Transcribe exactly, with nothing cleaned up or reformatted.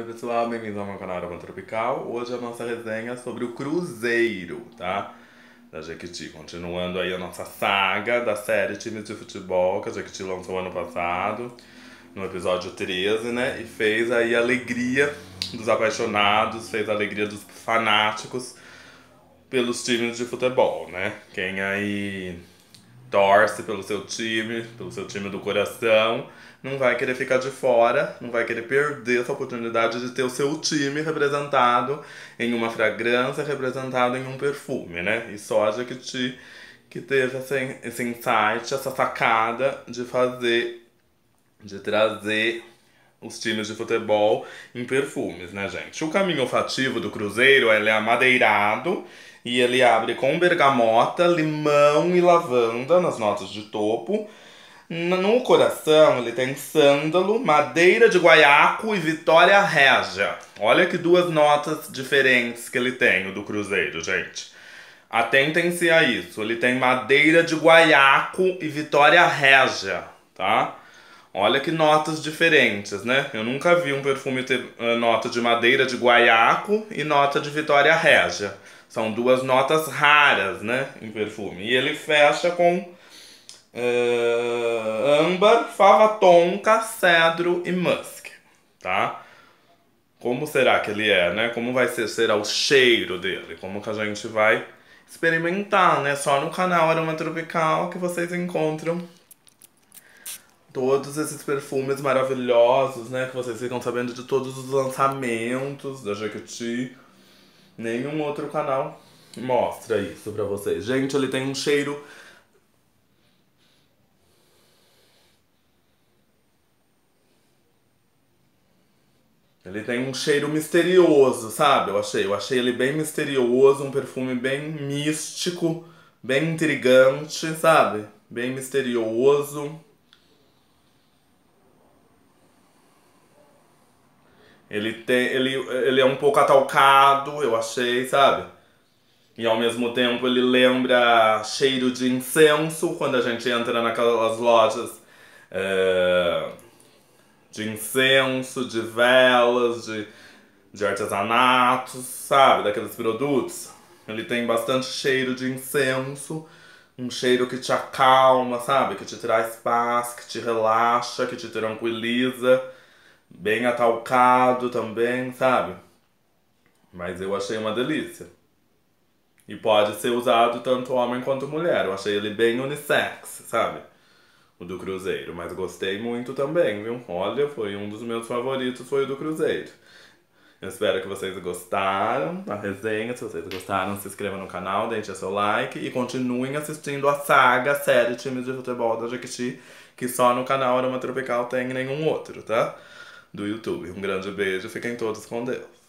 pessoal, bem-vindos ao meu canal Aroma Tropical. Hoje a nossa resenha é sobre o Cruzeiro, tá? Da Jequiti, continuando aí a nossa saga da série Times de Futebol que a Jequiti lançou ano passado, no episódio treze, né? E fez aí a alegria dos apaixonados, fez a alegria dos fanáticos pelos times de futebol, né? Quem aí torce pelo seu time, pelo seu time do coração, não vai querer ficar de fora, não vai querer perder essa oportunidade de ter o seu time representado em uma fragrância, representado em um perfume, né? E só a Jequiti que teve esse, esse insight, essa sacada de fazer, de trazer os times de futebol em perfumes, né, gente? O caminho olfativo do Cruzeiro, ele é amadeirado e ele abre com bergamota, limão e lavanda nas notas de topo. No coração, ele tem sândalo, madeira de guaiaco e vitória régia. Olha que duas notas diferentes que ele tem, o do Cruzeiro, gente. Atentem-se a isso. Ele tem madeira de guaiaco e vitória régia, tá? Olha que notas diferentes, né? Eu nunca vi um perfume ter uh, nota de madeira de guaiaco e nota de vitória régia. São duas notas raras, né, em perfume. E ele fecha com uh, âmbar, fava tonka, cedro e musk, tá? Como será que ele é, né? Como vai ser, será o cheiro dele? Como que a gente vai experimentar, né? Só no canal Aroma Tropical que vocês encontram todos esses perfumes maravilhosos, né? Que vocês ficam sabendo de todos os lançamentos da Jequiti. Nenhum outro canal mostra isso pra vocês. Gente, ele tem um cheiro... Ele tem um cheiro misterioso, sabe? Eu achei. Eu achei ele bem misterioso, um perfume bem místico, bem intrigante, sabe? Bem misterioso. Ele, tem, ele, ele é um pouco atalcado, eu achei, sabe? E ao mesmo tempo ele lembra cheiro de incenso, quando a gente entra naquelas lojas é, de incenso, de velas, de, de artesanatos, sabe? Daqueles produtos. Ele tem bastante cheiro de incenso, um cheiro que te acalma, sabe? Que te traz paz, que te relaxa, que te tranquiliza. Bem atalcado também, sabe? Mas eu achei uma delícia. E pode ser usado tanto homem quanto mulher. Eu achei ele bem unissex, sabe? O do Cruzeiro. Mas gostei muito também, viu? Olha, foi um dos meus favoritos, foi o do Cruzeiro. Eu espero que vocês gostaram da resenha. Se vocês gostaram, se inscrevam no canal, deixem seu like e continuem assistindo a saga, a série Times de Futebol da Jequiti, que só no canal Aroma Tropical tem nenhum outro, tá? Do YouTube. Um grande beijo, fiquem todos com Deus.